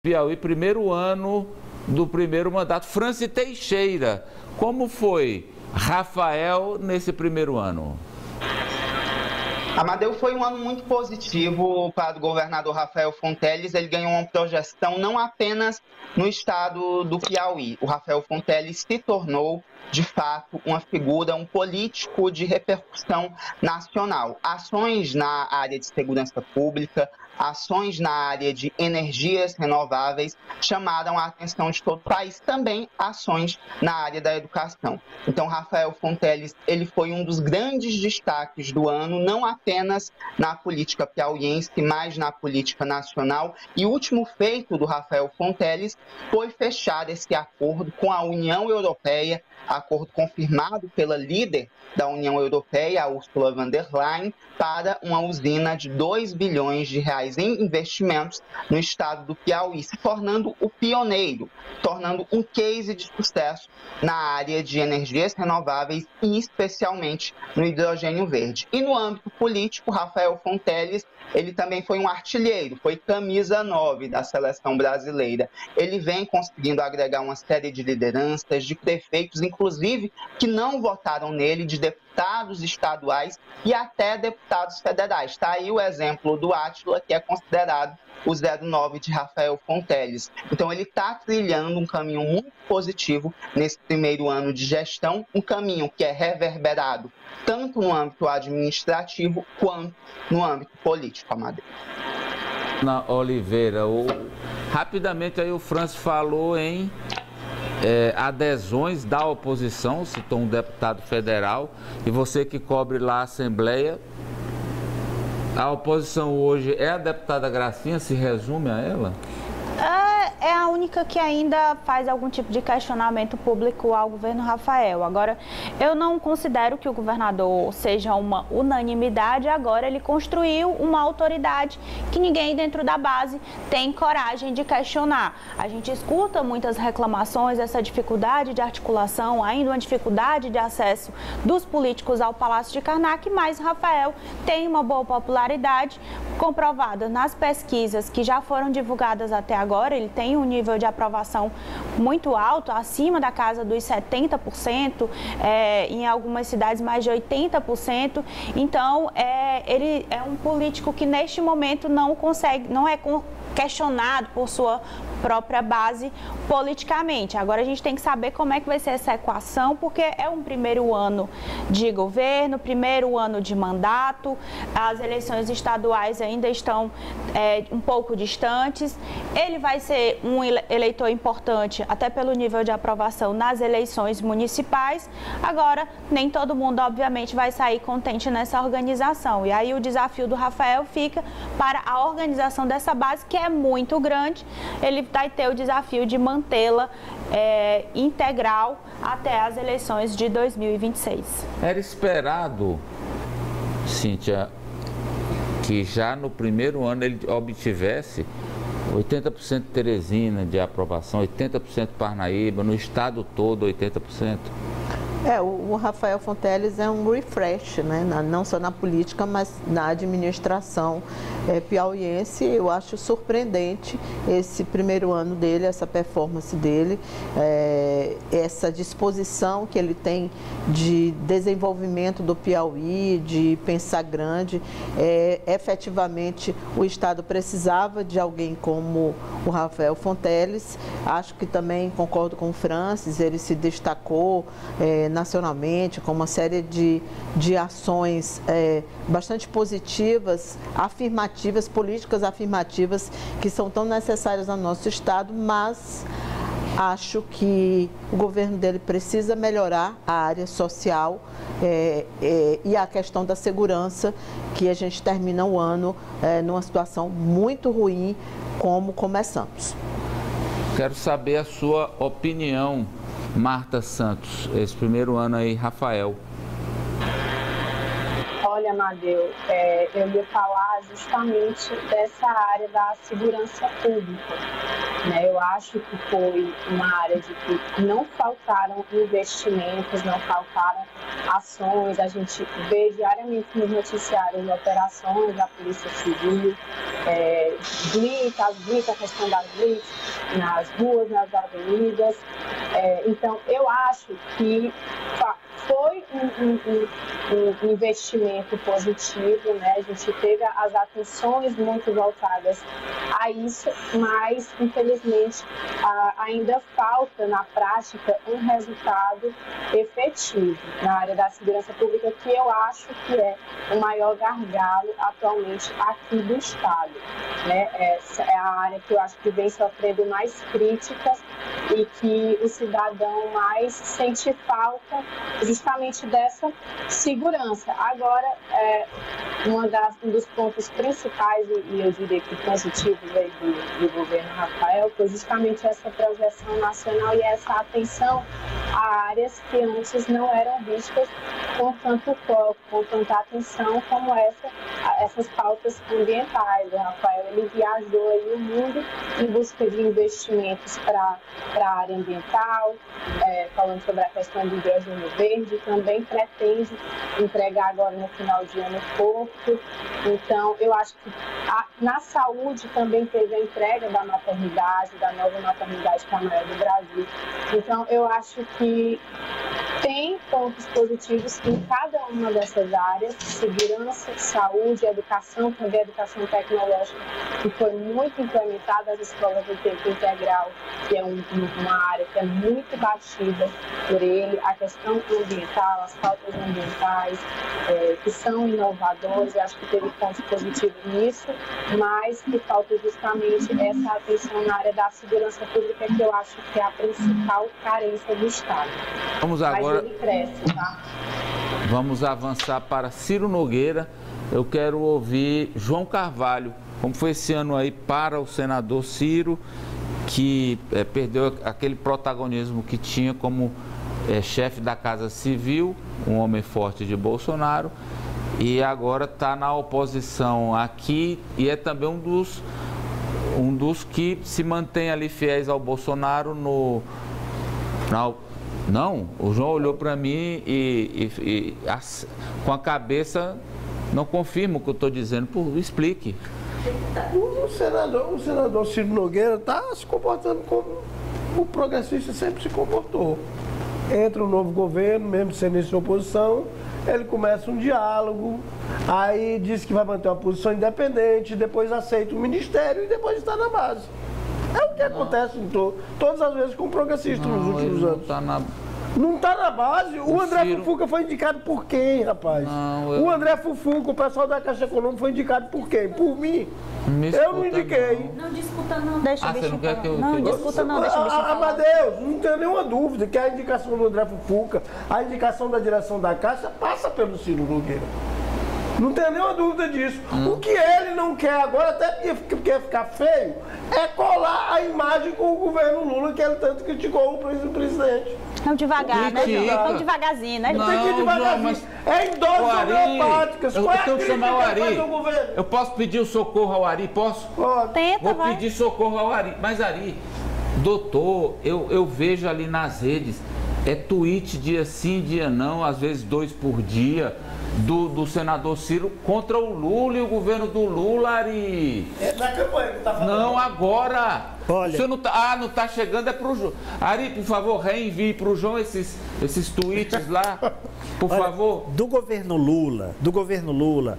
Piauí, primeiro ano do primeiro mandato. Franci Teixeira, como foi Rafael nesse primeiro ano? Amadeu, foi um ano muito positivo para o governador Rafael Fonteles. Ele ganhou uma projeção não apenas no estado do Piauí. O Rafael Fonteles se tornou, de fato, uma figura, um político de repercussão nacional. Ações na área de segurança pública, ações na área de energias renováveis chamaram a atenção de todo o país, também ações na área da educação. Então, Rafael Fonteles, ele foi um dos grandes destaques do ano, não apenas na política piauiense, mas na política nacional. E o último feito do Rafael Fonteles foi fechar esse acordo com a União Europeia, acordo confirmado pela líder da União Europeia, a Ursula von der Leyen, para uma usina de 2 bilhões de reais em investimentos no estado do Piauí, se tornando o pioneiro, tornando um case de sucesso na área de energias renováveis e especialmente no hidrogênio verde. E no âmbito político, Rafael Fonteles, ele também foi um artilheiro, foi camisa 9 da seleção brasileira. Ele vem conseguindo agregar uma série de lideranças, de prefeitos, inclusive, que não votaram nele, de deputados estaduais e até deputados federais. Está aí o exemplo do Átila, que é considerado o 09 de Rafael Fonteles. Então, ele está trilhando um caminho muito positivo nesse primeiro ano de gestão, um caminho que é reverberado tanto no âmbito administrativo quanto no âmbito político, Amadeu. Na Oliveira, rapidamente aí o Franci falou em adesões da oposição, citou um deputado federal, e você que cobre lá a Assembleia, a oposição hoje é a deputada Gracinha, se resume a ela? É a única que ainda faz algum tipo de questionamento público ao governo Rafael. Agora, eu não considero que o governador seja uma unanimidade. Agora, ele construiu uma autoridade que ninguém dentro da base tem coragem de questionar. A gente escuta muitas reclamações, essa dificuldade de articulação, ainda uma dificuldade de acesso dos políticos ao Palácio de Karnak, mas Rafael tem uma boa popularidade comprovada nas pesquisas que já foram divulgadas até agora. Ele tem um nível de aprovação muito alto, acima da casa dos 70%, em algumas cidades mais de 80%. Então, ele é um político que neste momento não é questionado por sua própria base politicamente. Agora a gente tem que saber como é que vai ser essa equação, porque é um primeiro ano de governo, primeiro ano de mandato, as eleições estaduais ainda estão um pouco distantes. Ele vai ser um eleitor importante, até pelo nível de aprovação nas eleições municipais. Agora, nem todo mundo, obviamente, vai sair contente nessa organização. E aí o desafio do Rafael fica para a organização dessa base, que é muito grande. Ele vai ter o desafio de mantê-la integral até as eleições de 2026. Era esperado, Cíntia, que já no primeiro ano ele obtivesse 80% Teresina de aprovação, 80% Parnaíba, no estado todo 80%? O Rafael Fonteles é um refresh, né? Não só na política, mas na administração piauiense. Eu acho surpreendente esse primeiro ano dele, essa performance dele, essa disposição que ele tem de desenvolvimento do Piauí, de pensar grande. Efetivamente, o Estado precisava de alguém como o Rafael Fonteles. Acho que também concordo com o Francis, ele se destacou nacionalmente com uma série de ações bastante positivas, afirmativas, políticas afirmativas que são tão necessárias no nosso estado, mas acho que o governo dele precisa melhorar a área social e a questão da segurança, que a gente termina o ano numa situação muito ruim como começamos. Quero saber a sua opinião, Marta Santos, esse primeiro ano aí, Rafael. Olha, Amadeu, eu ia falar justamente dessa área da segurança pública. né? Eu acho que foi uma área de que não faltaram investimentos, não faltaram ações. A gente vê diariamente nos noticiários operações da Polícia Civil, a questão das blitz nas ruas, nas avenidas. Então, eu acho que foi um investimento positivo, né? A gente teve as atenções muito voltadas a isso, mas, infelizmente, ainda falta, na prática, um resultado efetivo na área da segurança pública, que eu acho que é o maior gargalo atualmente aqui do Estado, né? Essa é a área que eu acho que vem sofrendo mais críticas e que o cidadão mais sente falta justamente dessa segurança. Agora, um dos pontos principais, e eu diria que positivos aí do governo Rafael, foi justamente essa projeção nacional e essa atenção a áreas que antes não eram vistas com tanto foco, com tanta atenção como essas pautas ambientais. O Rafael, ele viajou aí o mundo em busca de investimentos para a área ambiental, falando sobre a questão do hidrogênio verde, também pretende entregar agora no final de ano Porto. Então, eu acho que na saúde também teve a entrega da maternidade, da nova maternidade, que é a maior do Brasil. Então, eu acho que tem pontos positivos em cada uma dessas áreas: segurança, saúde, educação, também educação tecnológica, que foi muito implementada, as escolas do tempo integral, que é uma área que é muito batida por ele, a questão ambiental, as pautas ambientais, que são inovadoras. Eu acho que teve pontos positivos nisso, mas que falta justamente essa atenção na área da segurança pública, que eu acho que é a principal carência do Estado. Vamos agora. Mas ele cresce, tá? Vamos avançar para Ciro Nogueira. Eu quero ouvir João Carvalho. Como foi esse ano aí para o senador Ciro, que perdeu aquele protagonismo que tinha como chefe da Casa Civil, um homem forte de Bolsonaro, e agora está na oposição aqui e é também um dos que se mantém ali fiéis ao Bolsonaro Não, o João olhou para mim com a cabeça, não confirma o que eu estou dizendo. Explique. O senador Ciro Nogueira está se comportando como o progressista sempre se comportou. Entra um novo governo, mesmo sendo em oposição, ele começa um diálogo, aí diz que vai manter uma posição independente, depois aceita o ministério e depois está na base. É o que acontece todas as vezes com o progressista nos últimos anos. Não está na base. O André Ciro... Fufuca foi indicado por quem, rapaz? O André Fufuca, o pessoal da Caixa Econômica, foi indicado por quem? Por mim. Eu não indiquei. Não disputa não, deixa o bicho. Você não quer que eu... Não disputa não, deixa o bicho falar. Amadeus, não tem nenhuma dúvida que a indicação do André Fufuca, a indicação da direção da Caixa passa pelo Ciro Nogueira. Não tem nenhuma dúvida disso. O que ele não quer agora, até porque quer ficar feio, é colar a imagem com o governo Lula, que ele tanto criticou o presidente. Vamos devagar, né, João? Vamos devagarzinho, né? Não, tem que ir devagarzinho. Mas... É em doses homeopáticas. Eu tenho que chamar o Ari. Eu posso pedir o socorro ao Ari? Posso? Tenta, Vou pedir socorro ao Ari. Mas, Ari, doutor, eu vejo ali nas redes, tweet dia sim, dia não, às vezes 2 por dia, do senador Ciro contra o Lula e o governo do Lula, Ari. É na campanha que tá falando. Não, agora. Olha. Você não tá, não tá chegando, é pro João. Ari, por favor, reenvie pro João esses tweets lá, por favor. Do governo Lula,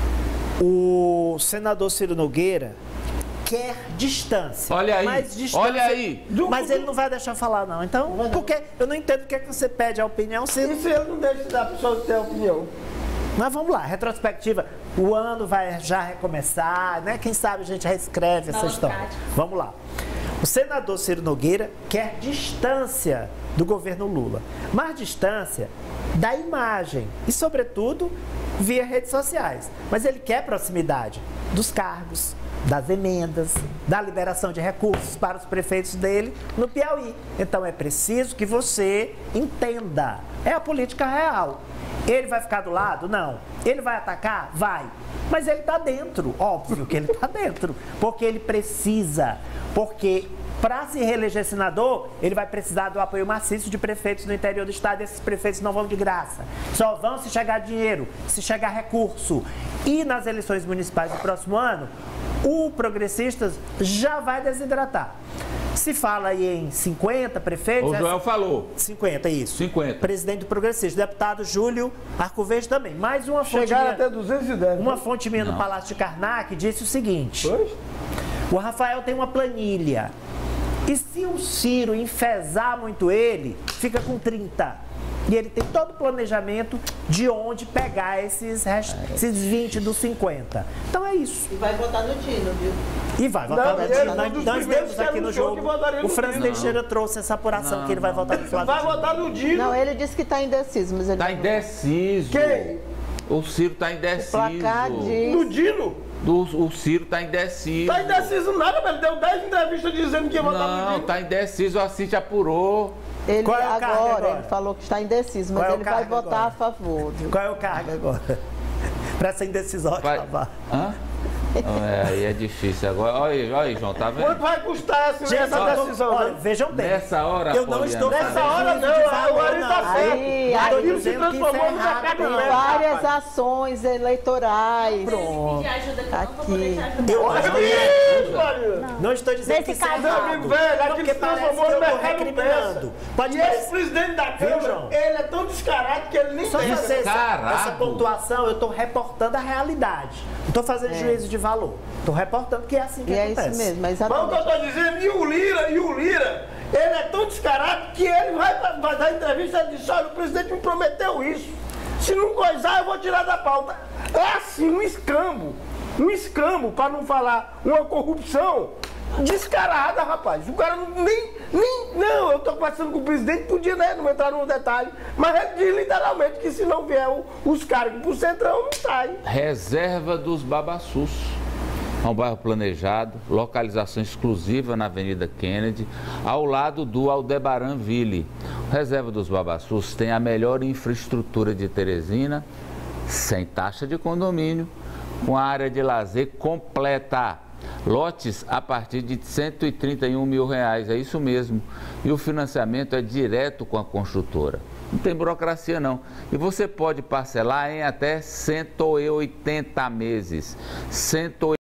o senador Ciro Nogueira quer distância. Olha aí, mas distância, olha aí. Mas ele não vai deixar falar, não. Então, porque eu não entendo o que é que você pede a opinião. Se ele não deixa da pessoa ter a opinião. Mas vamos lá, retrospectiva. O ano vai já recomeçar, né? Quem sabe a gente reescreve essa história. Vamos lá. O senador Ciro Nogueira quer distância do governo Lula, mas distância da imagem e, sobretudo, via redes sociais. Mas ele quer proximidade dos cargos, das emendas, da liberação de recursos para os prefeitos dele no Piauí. Então é preciso que você entenda. É a política real. Ele vai ficar do lado? Não. Ele vai atacar? Vai. Mas ele está dentro. Óbvio que ele está dentro. Porque ele precisa. Porque para se reeleger senador, ele vai precisar do apoio maciço de prefeitos no interior do estado, e esses prefeitos não vão de graça. Só vão se chegar dinheiro, se chegar recurso. E nas eleições municipais do próximo ano, o Progressistas já vai desidratar. Se fala aí em 50 prefeitos... O Joel falou. 50, isso. 50. Presidente do Progressista, deputado Júlio Arcoverde também. Mais uma fonte Chegaram minha, até 210. uma fonte minha no Palácio de Karnak disse o seguinte: Pois? o Rafael tem uma planilha. E se o Ciro enfesar muito ele, fica com 30. E ele tem todo o planejamento de onde pegar esses 20 dos 50. Então é isso. E vai votar no Dino, viu? E vai votar no Dino. Nós demos aqui no jogo. O Franz Teixeira trouxe essa apuração que ele vai votar no Flávio. Vai votar no Dino. Não, ele disse que está indeciso, mas ele... Está indeciso. Quem? O Ciro está indeciso. O placar diz... No Dino? O Ciro está indeciso. Tá indeciso nada, velho. Deu 10 entrevistas dizendo que ia votar no Não, Dino. está indeciso. A Cintia apurou. Ele Qual é o cargo agora? ele falou que está indeciso, mas Qual é o ele vai cargo votar agora? a favor. Viu? Qual é o cargo agora? Para essa indecisão acabar. Hã? Aí é difícil agora. Olha aí, João, tá vendo? Quanto vai custar essa decisão? Olha, né? vejam bem. Nessa hora, eu não estou Poliana, Nessa hora não, agora ele tá certo. Aí, Aquilo se dizendo que transformou no isso é errado, sacado não. velho, várias rapaz. ações eleitorais. Pronto. Aqui. Eu Olha isso, Mariana. não estou dizendo Nesse que isso é caso, errado. Meu amigo, velho, Não, aquilo porque se parece que transformou no eu estou mercado recriminando. Pode E esse parecer. presidente da Câmara, João? ele é tão descarado que ele nem Só tem. fazer Descarado. essa pontuação, eu estou reportando a realidade. Não estou fazendo juízo de valor. Estou reportando que é assim que E é acontece. isso mesmo, Mas o que exatamente. eu tô dizendo, e o Lira, ele é tão descarado que ele vai dar entrevista e disse, olha, o presidente me prometeu isso. Se não coisar, eu vou tirar da pauta. É assim, um escambo, para não falar uma corrupção descarada, rapaz. O cara não, eu tô conversando com o presidente, podia, né, não entrar no detalhe, mas ele diz literalmente que se não vier os cargos pro Centrão, não sai. Reserva dos Babassus. É um bairro planejado, localização exclusiva na Avenida Kennedy, ao lado do Aldebaran Ville. Reserva dos Babassus tem a melhor infraestrutura de Teresina, sem taxa de condomínio, com a área de lazer completa. Lotes a partir de R$131 mil, é isso mesmo. E o financiamento é direto com a construtora. Não tem burocracia não. E você pode parcelar em até 180 meses.